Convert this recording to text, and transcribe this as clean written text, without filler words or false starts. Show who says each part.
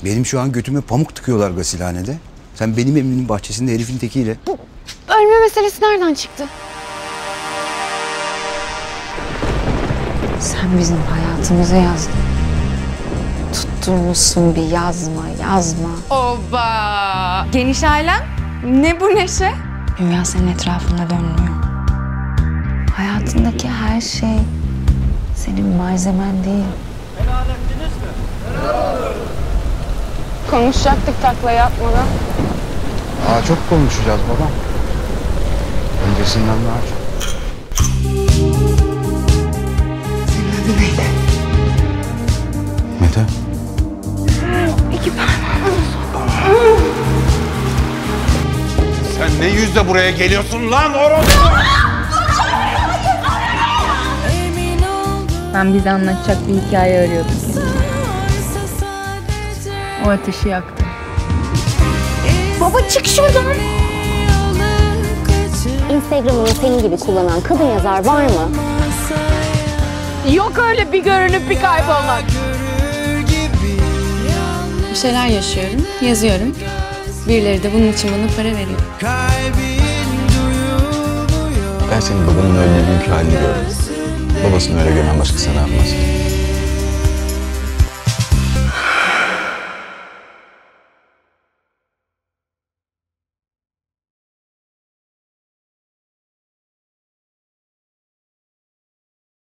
Speaker 1: Benim şu an götüme pamuk tıkıyorlar gasilhanede. Sen benim evimin bahçesinde herifin tekiyle.
Speaker 2: Bu ölme meselesi nereden çıktı? Sen bizim hayatımıza yazdın. Tutturmuşsun bir yazma.
Speaker 3: Oba! Geniş ailem? Ne bu neşe?
Speaker 2: Dünya senin etrafında dönmüyor. Hayatındaki her şey senin malzemen değil.
Speaker 4: Helal ettiniz mi? Helal olsun.
Speaker 3: Konuşacaktık taklayı atmadan.
Speaker 1: Çok konuşacağız babam. Öncesinden daha çok.
Speaker 2: Senin adın neydi?
Speaker 1: Mete.
Speaker 2: İki parmağım.
Speaker 5: Sen ne yüzle buraya geliyorsun lan orospu?
Speaker 3: Ben bize anlatacak bir hikaye arıyordum. O ateşi yaktım.
Speaker 2: Baba çık şuradan.
Speaker 6: Instagram'ını senin gibi kullanan kadın yazar var mı?
Speaker 3: Yok öyle bir görünüp bir kaybolmak. Bir şeyler yaşıyorum, yazıyorum. Birileri de bunun için bana para veriyor.
Speaker 7: Ben senin babanın öldüğü günkü halini gördüm. Babasını öyle gören başkası ne yapmaz?